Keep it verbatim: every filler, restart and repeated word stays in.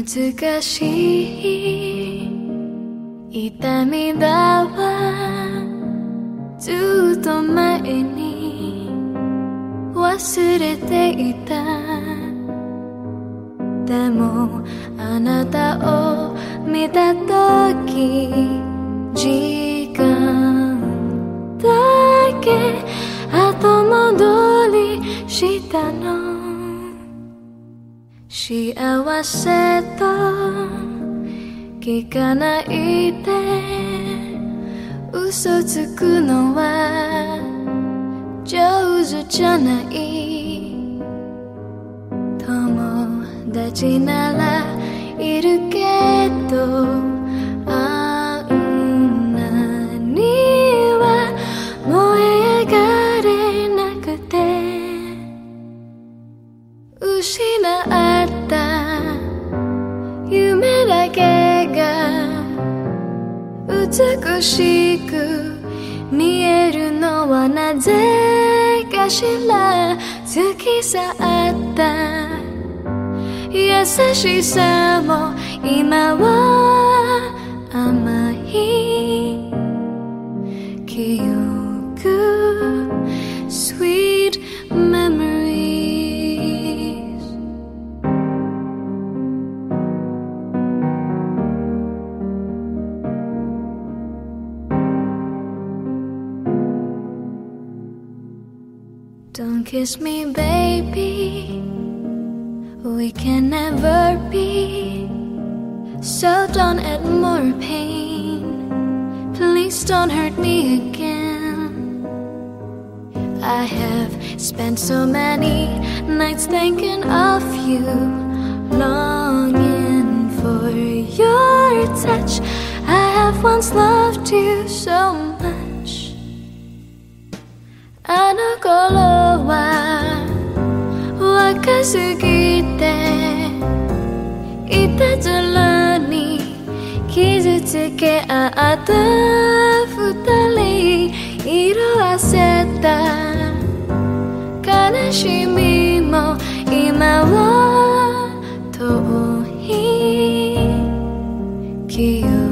難しい痛みだわずっと前に忘れていたでもあなたを見たとき時間だけ後戻りしたの幸せと聞かないで嘘つくのは上手じゃない友達ならいるけどあんなには燃え上がれなくて失った夢だけが美しく見えるのはなぜかしら突き去った優しさも今は甘い記憶 Sweet memories Don't kiss me, baby. We can never be. So don't add more pain. Please don't hurt me again. I have spent so many nights thinking of you, longing for your touch. I have once loved you so much. あの頃は若すぎていたずらに傷つけ合った二人色あせた悲しみも今は遠い記憶